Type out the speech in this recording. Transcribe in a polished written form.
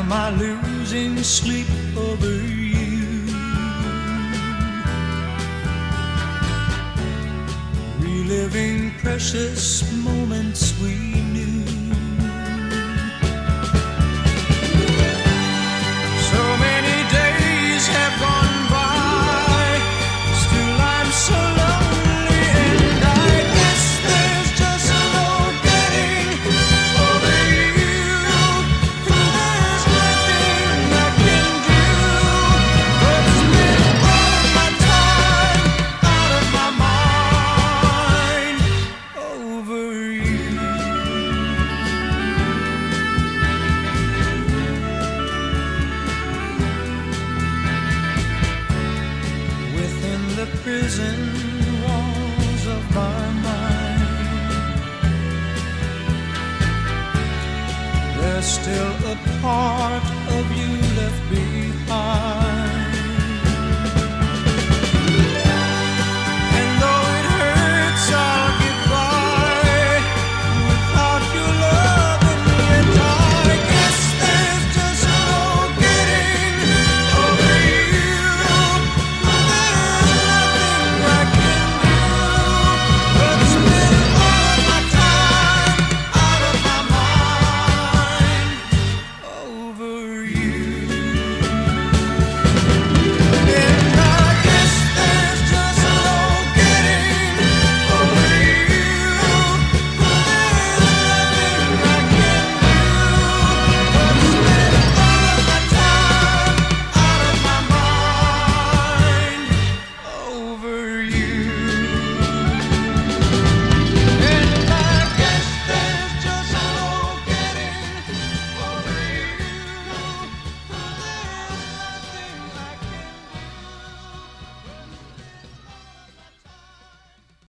am I losing sleep over you? Reliving precious moments we knew. So many days have gone by, still I'm so lonely, and I guess there's just no getting over you. There's nothing I can do but spend all of my time out of my mind over you. Within the prison walls of my mind, there's still a part of you left behind.